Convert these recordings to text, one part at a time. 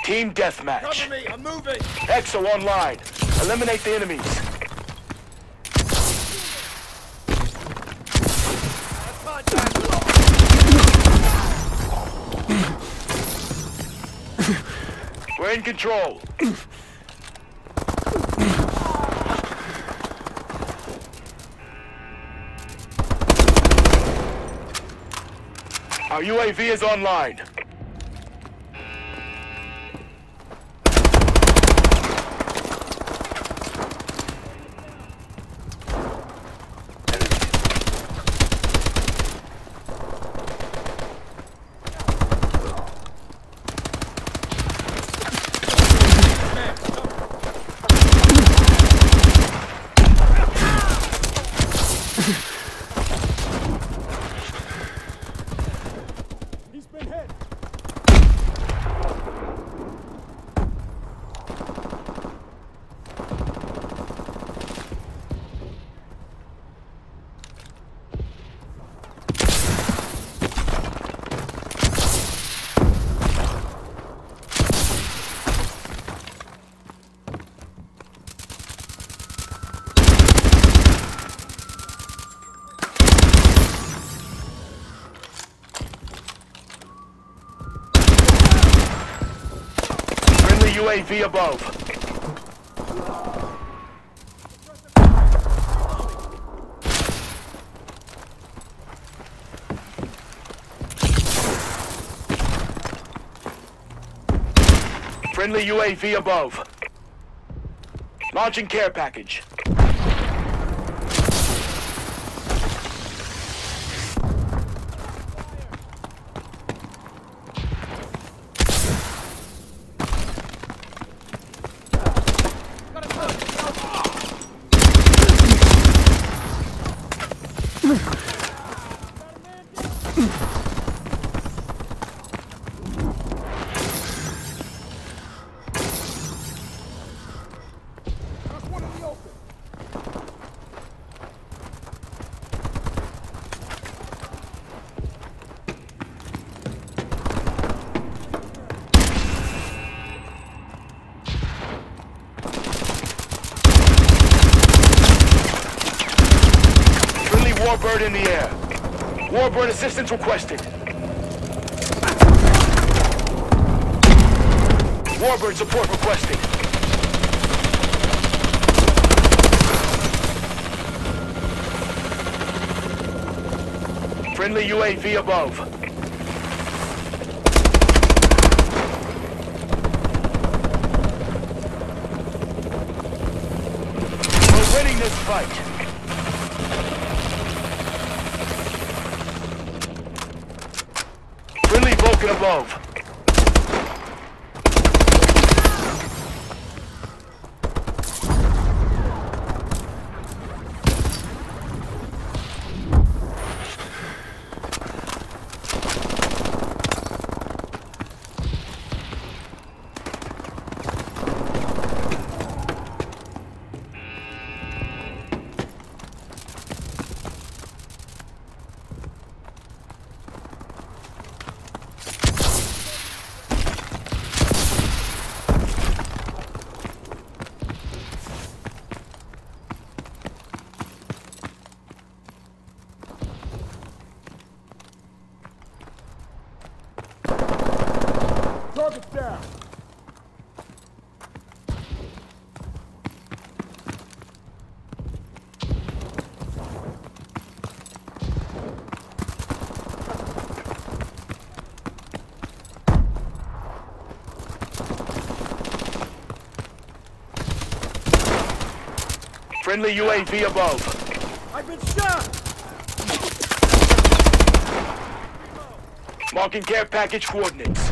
Team deathmatch. Cover me, I'm moving! EXO online. Eliminate the enemies. We're in control. Our UAV is online. He's been hit! UAV above. Friendly UAV above. Launching care package. Warbird in the air. Warbird assistance requested. Warbird support requested. Friendly UAV above. We're winning this fight. Friendly Vulcan above. Target's down! Friendly UAV above. I've been shot! Marking care package coordinates.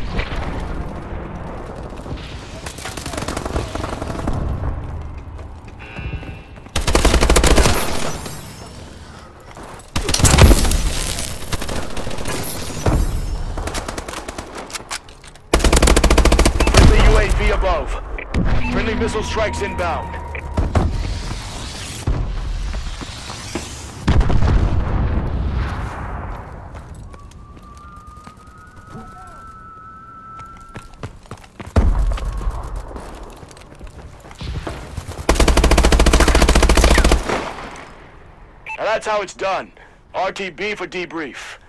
Friendly UAV above. Friendly missile strikes inbound. That's how it's done. RTB for debrief.